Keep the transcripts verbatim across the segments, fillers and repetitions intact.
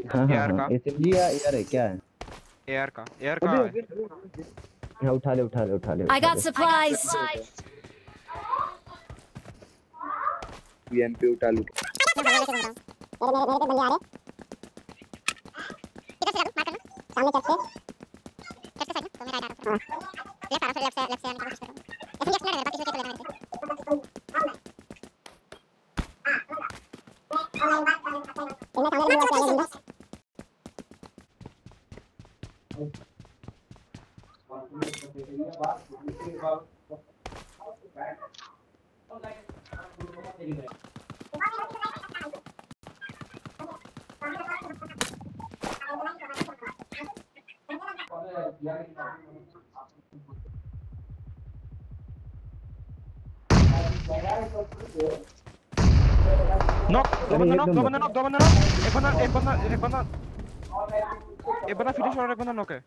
हाँ हाँ एआर हाँ का एसएमजी या एआर है क्या है? एआर का एआर का अबे है। हाँ उठा ले उठा ले उठा ले I उठा got ले। supplies. वीएमपी उठा लूं। मेरे मेरे मेरे मेरे पे बंदे आ रहे। किधर से मार करना सामने चल से चल से साइड तो मेरा आइडिया हां लेफ्ट आ रहा लेफ्ट से लेफ्ट से आने की कोशिश कर रहा हूं। ऐसे ही एक्सप्लोर कर बाकी से लेना है। इन्हें सामने भी आने बंदा। नॉक दो बंदे नॉक दो बंदे नॉक दो बंदे नॉक एक बंदा एक बंदा एक बंदा एक बंदा फिनिश और एक बंदा नॉक है।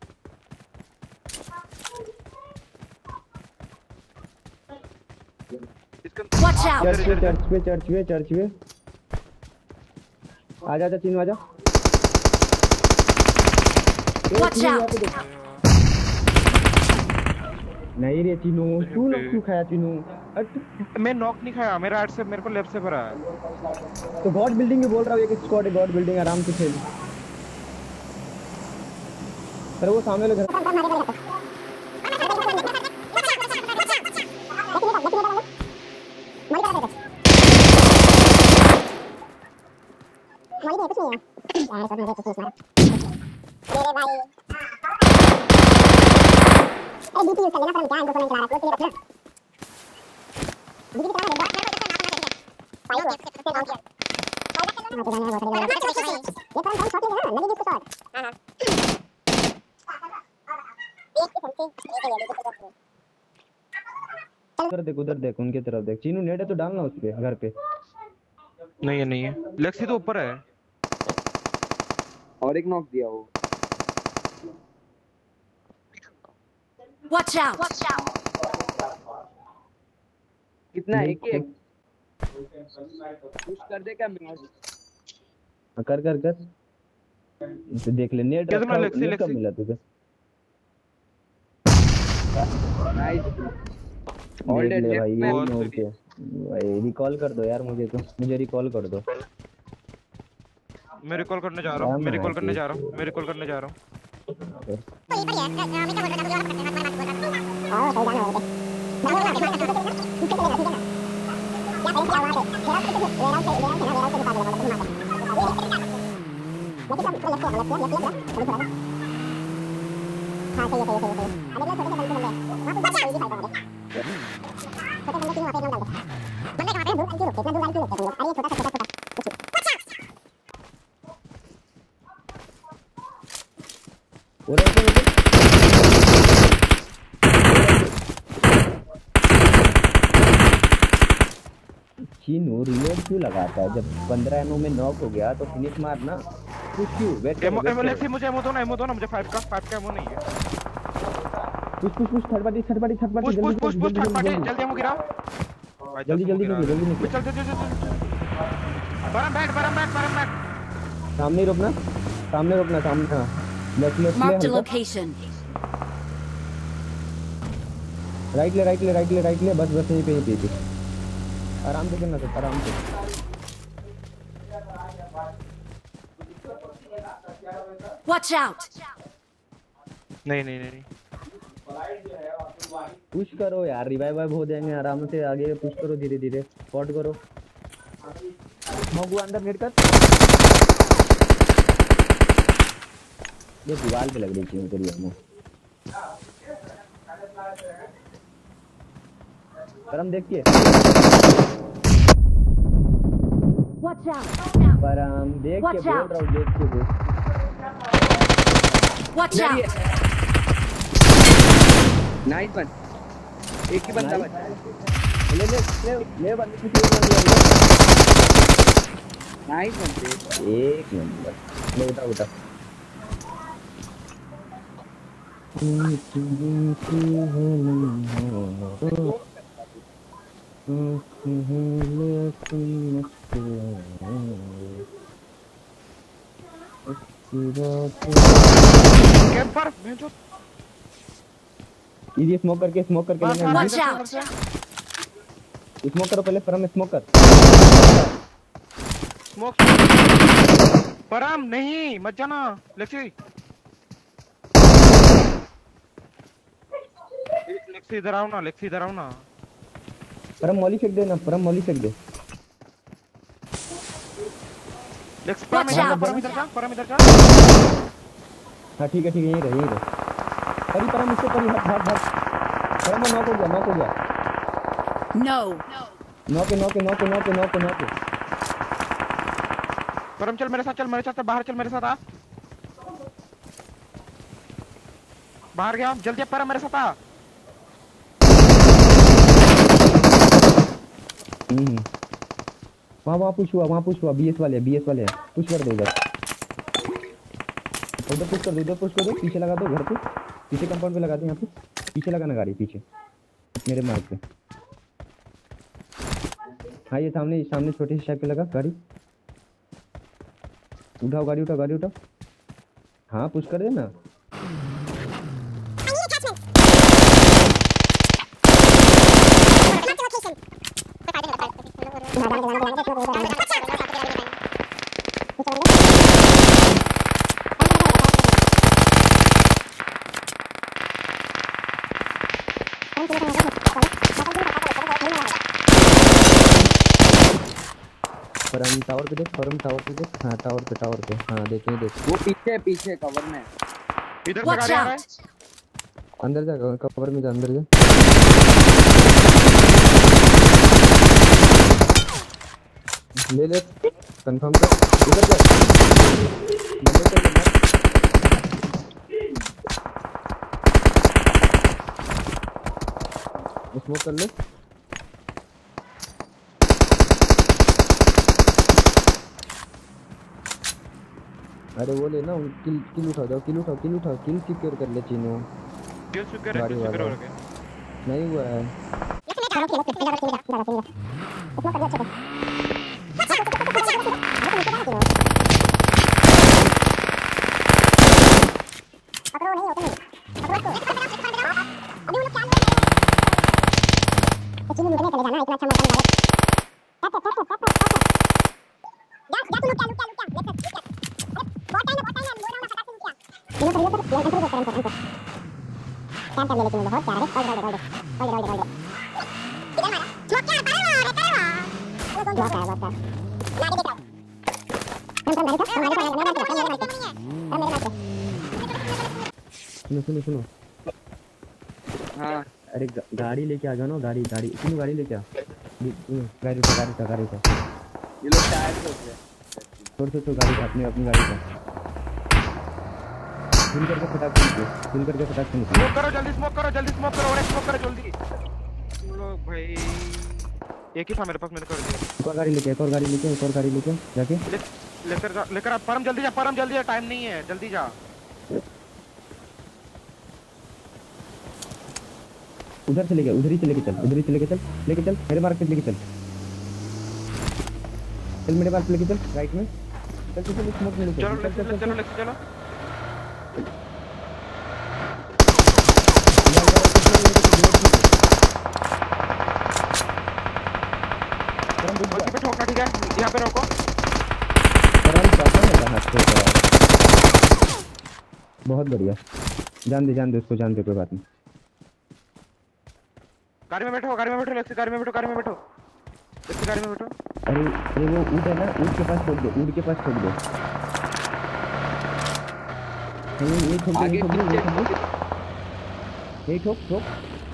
Watch out. चर्च पे चर्च पे चर्च पे चर्च पे आजा आजा तीन आजा। Watch out. नहीं रे तीनों तू लोग क्यों खाया तीनों? मैं नॉक नहीं खाया, मेरा राइट से मेरे को लेफ्ट से भरा है। तो गॉड बिल्डिंग में बोल रहा हूँ एक स्क्वाड है गॉड बिल्डिंग आराम से खेल। सर वो सामने लोग उधर देख उधर देख उनके तरफ देख। चीनू नेट है तो डालना उस पे घर पे। नहीं है नहीं है लेक्सी तो ऊपर है और एक नॉक दिया वो। Watch out. कितना एक एक पुश कर दे क्या मैं? कर कर कर तो देख ले नेट क्या तुम्हारा रखा लेक्सी नेट कब लेक्सी मिला तुझे? नाइस ऑल ऑल डेड ले भाई में ये और क्या भाई रिकॉल कर दो यार मुझे तो मुझे रिकॉल कर दो। मैं रिकॉल करने जा रहा हूं मैं रिकॉल करने जा रहा हूं मैं रिकॉल करने जा रहा हूं। चीनू रिलोड क्यों लगाता है? जब पंद्रह एमओ में नॉक हो गया तो फिनिश मारना। पुश क्यों वेट एमो एमो लेक्सी मुझे एमो दो ना एमो दो ना मुझे फाइव का फाइव का एमो नहीं है। Push push push third party third party third party push push push push third party जल्दी एमो गिराओ जल्दी जल्दी निकलो जल्दी निकलो। चल चल चल चल बरम बैठ बरम बैठ बरम बैठ सामने रोकना सामने रोकना सामने। हां left left Marked a location. Right ले राइट ले राइट ले राइट ले बस बस यहीं पे यहीं पे आराम से करना सब आराम से। Watch out. नहीं नहीं नहीं पुश करो यार रिवाइव वाइव हो जाएंगे आराम से। आगे पुश करो धीरे धीरे स्पॉट करो। मगु अंदर नेट कर। ये दीवार पे लग रही थी तेरी हमो। परम देखिए Watch out. परम देख के बोल रहा हूँ देख के बोल। Watch out. नाइस वन एक ही बंदा बचा है। ले ले ले ले बंदे किसी और ने लिया। नाइस वन एक नंबर। ले उठा उठा कैंपर भेजो इजी स्मोक करके स्मोक करके बस लेंगे। Watch out! स्मोक करो पहले, परम स्मोक कर। स्मोक परम नहीं मत जाना लेक्सी लेक्सी इधर आओ ना, लेक्सी इधर आओ ना। परम मॉली फेंक दे ना, परम मॉली फेंक दे। लेक्सी परम Watch इधर जा, out! परम इधर जा, परम इधर जा। हाँ ठीक है ठीक है, यहीं रहे यहीं रहे। परी परम इससे परी हट हट हट। परम नॉक हो गया, नॉक हो गया। No. Knock knock knock knock knock knock. Param चल मेरे साथ, चल मेरे साथ, बाहर चल मेरे साथ आ। बाहर गया जल्दी, परम मेरे साथ आ। हम्म वहाँ वहाँ पुश हुआ, वहाँ पुश हुआ। बीएस वाले बीएस वाले पुश कर दो उधर, उधर पुश कर दो, उधर पुश कर दो। पीछे लगा दो घर पे, पीछे कंपाउंड पे लगा दो। यहाँ पे पीछे लगाना गाड़ी, पीछे मेरे मार्ग पे। हाँ ये सामने सामने छोटे से शायद पे लगा गाड़ी। उठाओ गाड़ी, उठाओ गाड़ी उठाओ। हाँ पुश कर देना। परम टावर पे देख, परम टावर पे देख। हाँ टावर पे, टावर पे। हाँ देख नहीं देख। वो पीछे पीछे कवर में। इधर से Watch गाड़ी आ रहा है। out! अंदर जा, कवर में जा, अंदर जा। ले ले कंफर्म कर, इधर जा। नंबर कर ले। स्मोक कर ले। अरे वो लेना, किल किल उठाओ, जाओ किल उठाओ, किल उठाओ, किल सिक्योर कर ले चीनू। किल सिक्योर है, गाड़ी किल सिक्योर वाला। हो गया। नहीं हुआ है। सुनो सुनो सुनो। हाँ अरे गा, गाड़ी लेके आ जाओ ना, गाड़ी गाड़ी सुनो, गाड़ी लेके आ। सुनो, गाड़ी उठा, गाड़ी उठा, गाड़ी उठा। ये लोग टायर से होते हैं। छोड़ छोड़ छोड़, गाड़ी उठा, अपनी अपनी गाड़ी उठा। फुल करके फटाक से निकलो, फुल करके फटाक से निकलो। स्मोक करो जल्दी, स्मोक करो जल्दी, स्मोक करो और स्मोक करो जल्दी। तुम लोग भाई एक ही था मेरे पास, मैंने कर दिया। एक और गाड़ी लेके, एक और गाड़ी लेके, एक और गाड़ी लेके जाके ले, लेकर जा, लेकर आ। परम जल्दी जा, परम जल्दी जा, टाइम नहीं है, जल्दी जा। उधर से लेके, उधर ही से लेके चल, उधर ही से लेके चल, लेके चल मेरे मार्ग पे लेके चल, चल मेरे मार्ग पे लेके चल, राइट में चल चल चल। स्मोक में लेके चलो चल लेक्सी, चल चलो लेक्सी, चलो। बस पे ठोकना, ठीक है, यहाँ पे रोको। बहुत बढ़िया, जान दे जान दे उसको, जान दे, कोई बात नहीं। गाड़ी में बैठो, गाड़ी में बैठो लेक्सी, गाड़ी में बैठो, गाड़ी में बैठो लेक्सी, गाड़ी में बैठो। अरे अरे वो ऊँट है ना, ऊँट के पास ठोक दो, ऊँट के पास ठोक दो। ये ये ठोक दो, ये ठोक दो, ये ठोक दो, ये ठोक ठोक।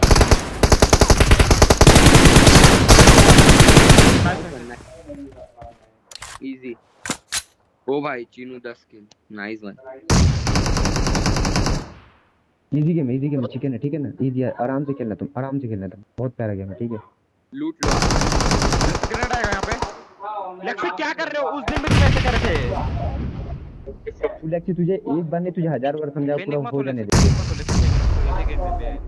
इजी। ओ भाई चीनू दस kill, nice one. Easy game, easy game, chicken है, ठीक है ना, इजी है, आराम से खेलना तुम, आराम से खेलना तुम, बहुत प्यारा गेम है, ठीक है। लूट लो। ग्रेनेड आएगा यहाँ पे। लेक्सी क्या कर रहे हो? उस दिन में तुम ऐसे कर रहे थे। तू लेक्सी, तुझे एक बार नहीं, तुझे हजार बार समझा, पूरा मत हो हो जाने लेक्सी, दे। मत हो लेक्सी, इजी गेम पे है।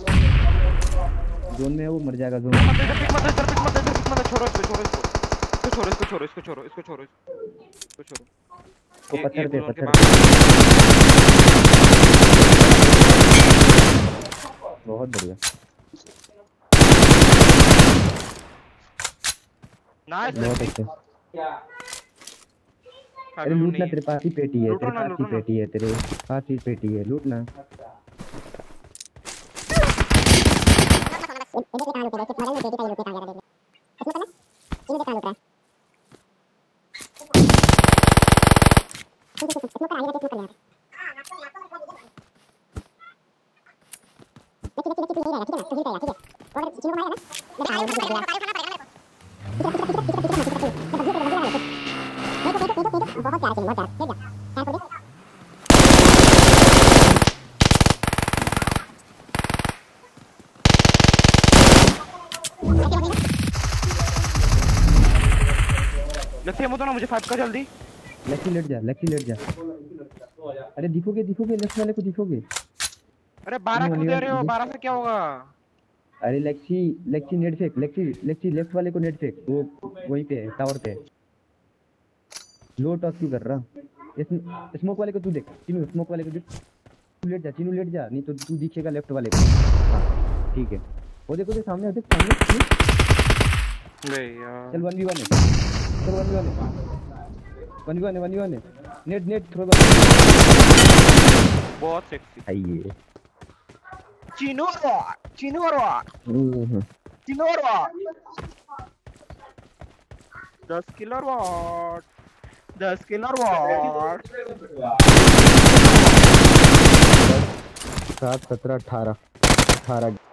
जोन में है वो, मर जाएगा जोन मत में। इधर पिक मत, इधर पिक मत, इधर पिक मत, छोड़ो इसको, छोड़ो इसको। छोड़ो इसको छोड़ो इसको छोड़ो इसको छोड़ो इसको छोड़ो वो ये- पत्थर ये पे बोलो उनके पत्थर बाद- बहुत बढ़िया नाइस बहुत अच्छे। अभी अरे वो लूटना नहीं तेरे पास ही पेटी है लूटो तेरे ना, पास ही लूटो ना। पेटी है तेरे पास ही पेटी है लूटना। इधर से कहां लूट रहा है? मॉडल में बेटी का लूट कहां जा रहा है? इसमें करना इधर कहां लूट रहा है? इसमें कर आगे इसमें कर यार। लेकिन लेकिन लेकिन नहीं रहेगा ठीक है ना? तो हिल जाएगा ठीक है। और अगर चीज़ को मारेगा ना मेरे आगे बढ़ जाएगा। बहुत प्यारा चीज़ बहुत प्यारा देख जा टायर को देख लक्ष्य मत ना मुझे फाइव का जल्दी लक्की लेट जा लक्की लेट जा। अरे दिखोगे दिखोगे लेफ्ट वाले को दिखोगे। अरे बारह क्यों दे रहे हो? बारह से क्या होगा? अरे लेक्सी लेक्सी नेट फेंक लेक्सी लेक्सी लेफ्ट वाले को नेट फेंक वो वहीं पे है टावर पे। लो टॉस क्यों कर रहा? इस स्मोक वाले को तू देख चिनू स्मोक वाले को देख तू लेट जा चिनू लेट जा नहीं तो तू दिखेगा लेफ्ट वाले को। हाँ ठीक है वो देखो देख सामने देख सामने बे यार चल वन वी वन है चल वन वी वन है वन वी वन है वन वी वन है नेट नेट थ्रो बहुत सेक्सी आइए चिनो चिनो चिनो दस किलर वॉट दस किलर वॉट सात सत्रह अठारह अठारह